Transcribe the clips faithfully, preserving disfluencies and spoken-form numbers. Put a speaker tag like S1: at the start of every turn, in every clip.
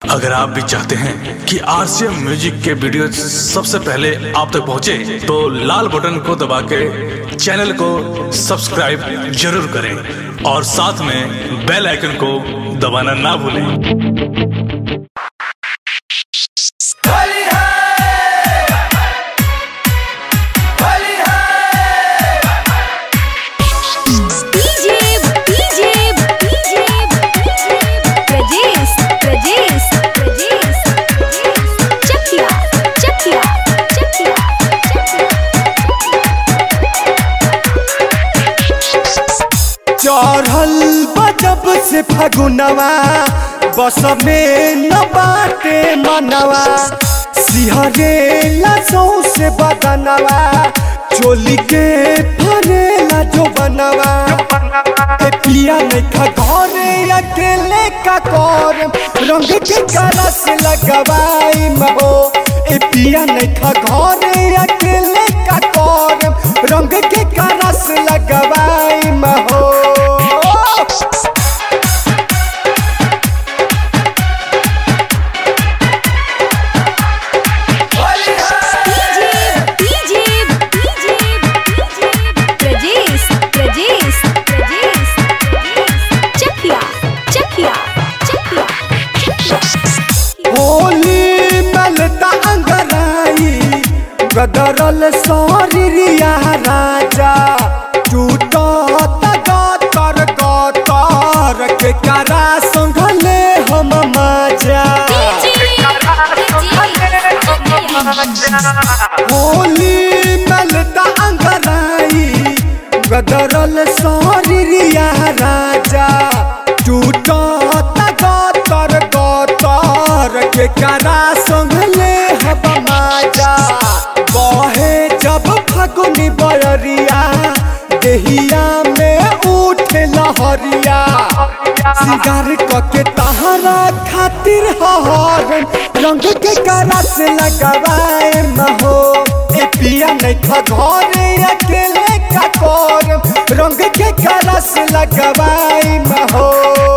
S1: अगर आप भी चाहते हैं कि आरसीएम म्यूजिक के वीडियो सबसे पहले आप तक पहुंचे, तो लाल बटन को दबा के चैनल को सब्सक्राइब जरूर करें और साथ में बेल आइकन को दबाना ना भूलें।
S2: चढ़ल बजब से फगुनवा बस में न बाटे मनवा, सिहरे लसों से बदनवा चोली के फरेला जो बनवा। ए पिया नहीं घरे अकेले का कर रंग के करस लगवाई महो। ए पिया नहीं घरे अकेले का कर रंग के करस लगवाई महो। गदरल शरीरिया राजा टूटा गतर गतर के करा संघले हम मजा। होली मलता अंगराई गदरल शरीरिया राजा टूटा गतर गतर के करा संघले हम मजा। बहे जब फगुनी बयरिया देहिया में उठे लहरिया, सिगार के तहरा खातिर हर रंग के करस लगवाए महो। ए पिया नहीं घरे अकेले का कर रंग के करस लगवाए महो।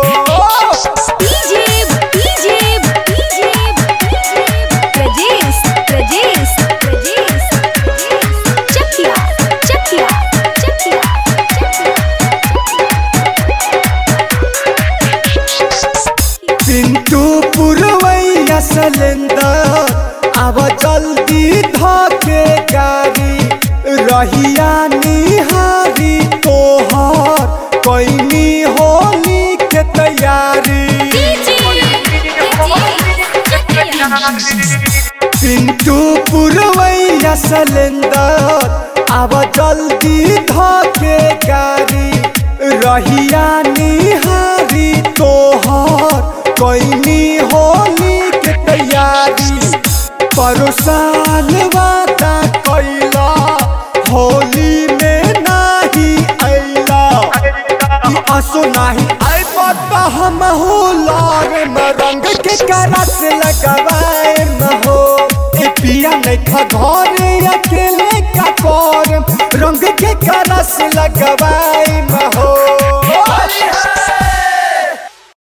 S2: पिंटू पुरवैया सलेंदर अब जल्दी धके गाड़ी रहिया निहारी तोहर कैनी होली के तैयारी। पिंटू पुरवैया सलेंदर अब जल्दी धके गाड़ी रहिया निहारी तोहर कैनी होली के तैयारी। परोसाल वादा